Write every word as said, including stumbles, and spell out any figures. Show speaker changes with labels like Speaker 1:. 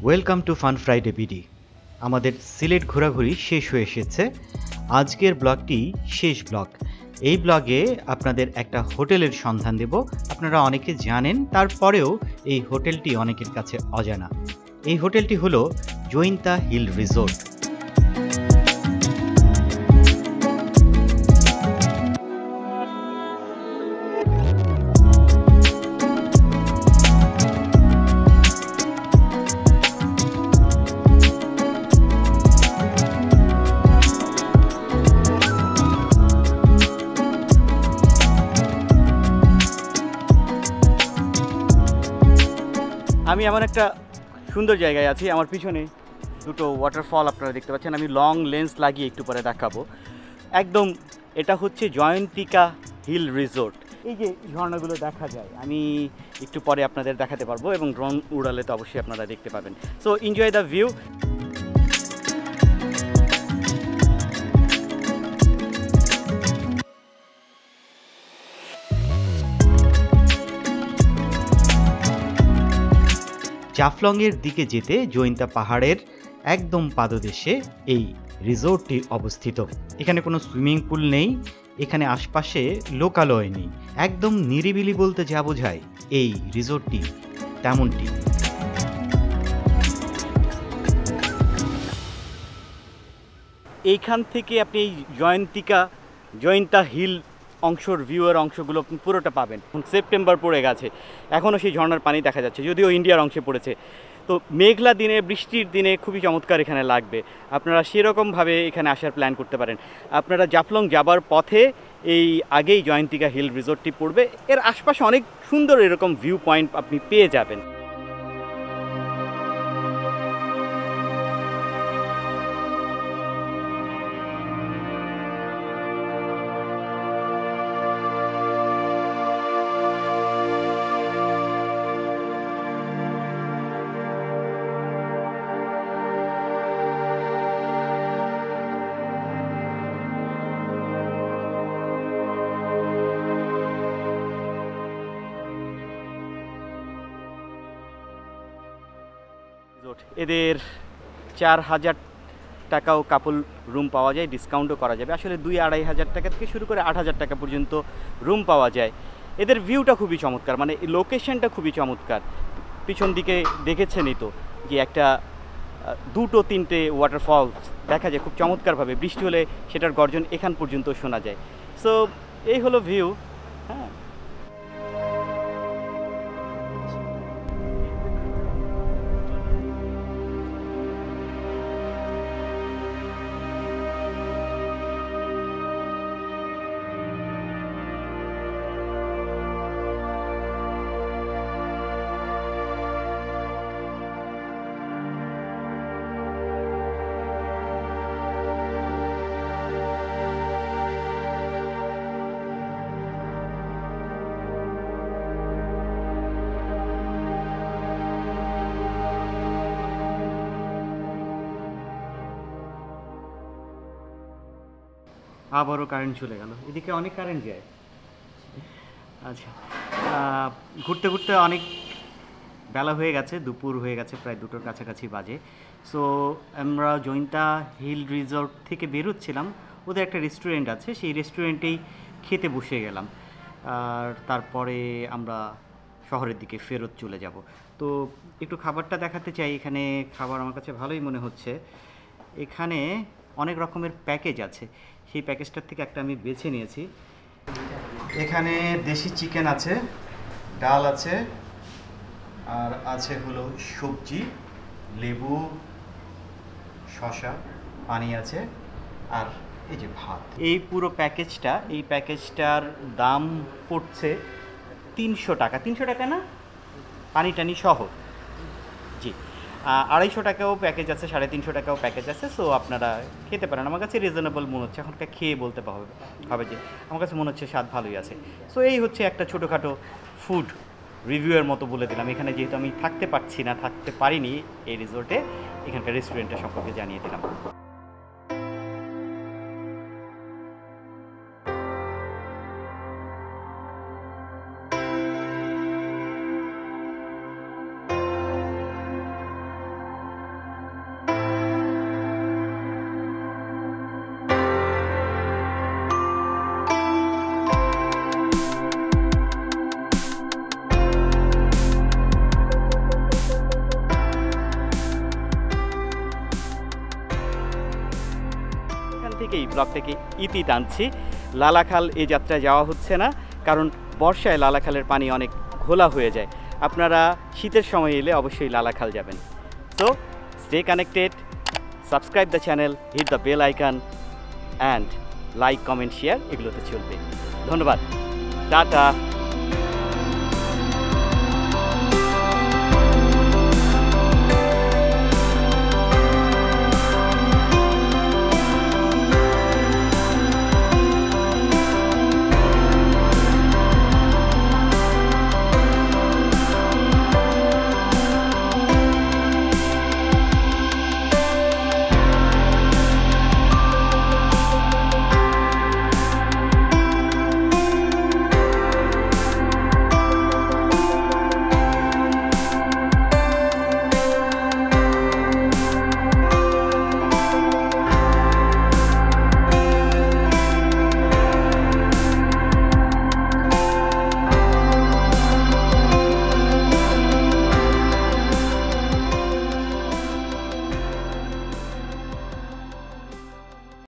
Speaker 1: Welcome to fun Friday BD. আমাদের সিলেট ঘোরাঘুরি শেষ হয়ে এসেছে। আজকের ব্লগটি শেষ ব্লগ। এই ব্লগে আপনাদের একটা হোটেলের সন্ধান দেব। আপনারা অনেকে জানেন, তারপরেও এই হোটেলটি অনেকের কাছে অজানা। এই হোটেলটি হলো জৈন্তা হিল রিসোর্ট।
Speaker 2: আমি এমন একটা সুন্দর জায়গায় আছি, আমার পিছনে দুটো ওয়াটারফল আপনারা দেখতে পাচ্ছেন। আমি লং লেন্স লাগিয়ে একটু পরে দেখাবো। একদম এটা হচ্ছে জয়ন্তিকা হিল রিসোর্ট। এই যে ঝর্ণাগুলো দেখা যায়, আমি একটু পরে আপনাদের দেখাতে পারবো এবং ড্রোন উড়ালে তো অবশ্যই আপনারা দেখতে পাবেন। So enjoy the view.
Speaker 1: জাফলংয়ের দিকে যেতে জৈন্তা পাহাড়ের একদম পাদদেশে এই রিসোর্টটি অবস্থিত। এখানে কোনো সুইমিং পুল নেই, এখানে আশপাশে লোকালয় নেই, একদম নিরিবিলি বলতে যা বোঝায় এই রিসোর্টটি তেমনটি।
Speaker 2: এইখান থেকে আপনি এই জয়ন্তিকা জয়ন্তা হিল অংশর ভিউয়ের অংশগুলো পুরোটা পাবেন। সেপ্টেম্বর পড়ে গেছে, এখনও সেই ঝর্ণার পানি দেখা যাচ্ছে, যদিও ইন্ডিয়ার অংশে পড়েছে। তো মেঘলা দিনে, বৃষ্টির দিনে খুবই চমৎকার এখানে লাগবে। আপনারা সেরকমভাবে এখানে আসার প্ল্যান করতে পারেন। আপনারা জাফলং যাবার পথে এই আগেই জয়ন্তিকা হিল রিসোর্টটি পড়বে। এর আশপাশে অনেক সুন্দর এরকম ভিউ পয়েন্ট আপনি পেয়ে যাবেন। এদের চার হাজার টাকাও কাপল রুম পাওয়া যায়, ডিসকাউন্টও করা যাবে। আসলে দুই আড়াই হাজার টাকা থেকে শুরু করে আট হাজার টাকা পর্যন্ত রুম পাওয়া যায়। এদের ভিউটা খুবই চমৎকার, মানে লোকেশনটা খুবই চমৎকার। পিছন দিকে দেখেছেনই তো যে একটা দুটো তিনটে ওয়াটারফল দেখা যায় খুব চমৎকারভাবে। বৃষ্টি হলে সেটার গর্জন এখান পর্যন্ত শোনা যায়। সো এই হলো ভিউ। হ্যাঁ, আবারও কারেন্ট চলে গেল। এদিকে অনেক কারেন্ট যায়। আচ্ছা, ঘুরতে ঘুরতে অনেক বেলা হয়ে গেছে, দুপুর হয়ে গেছে, প্রায় দুটোর কাছাকাছি বাজে। সো আমরা জৈন্তা হিল রিসোর্ট থেকে বেরোচ্ছিলাম। ওদের একটা রেস্টুরেন্ট আছে, সেই রেস্টুরেন্টেই খেতে বসে গেলাম। আর তারপরে আমরা শহরের দিকে ফেরত চলে যাব। তো একটু খাবারটা দেখাতে চাই। এখানে খাবার আমার কাছে ভালোই মনে হচ্ছে। এখানে অনেক রকমের প্যাকেজ আছে, সেই প্যাকেজটার থেকে একটা আমি বেছে নিয়েছি। এখানে দেশি চিকেন আছে, ডাল আছে, আর আছে হলো সবজি, লেবু, শসা, পানি আছে, আর এই যে ভাত। এই পুরো প্যাকেজটা, এই প্যাকেজটার দাম পড়ছে তিনশো টাকা। তিনশো টাকা না, পানি টানি সহ। জি, আড়াইশো টাকাও প্যাকেজ আছে, সাড়ে তিনশো টাকাও প্যাকেজ আছে। সো আপনারা খেতে পারেন। আমার কাছে রিজনেবল মনে হচ্ছে, এখনকার খেয়ে বলতে হবে হবে যে আমার কাছে মনে হচ্ছে স্বাদ ভালোই আছে। সো এই হচ্ছে একটা ছোটোখাটো ফুড রিভিউয়ের মতো বলে দিলাম। এখানে যেহেতু আমি থাকতে পারছি না, থাকতে পারিনি এই রিসোর্টে, এখানকার রেস্টুরেন্টের সম্পর্কে জানিয়ে দিলাম। থেকে এই ব্লগটাকে ইতি টানছি। লালাখাল এই যাত্রায় যাওয়া হচ্ছে না, কারণ বর্ষায় লালাখালের পানি অনেক ঘোলা হয়ে যায়। আপনারা শীতের সময় এলে অবশ্যই লালাখাল যাবেন। So stay connected, subscribe the channel, hit the bell icon and like, comment, share এগুলোতে চলবে। ধন্যবাদ, টাটা।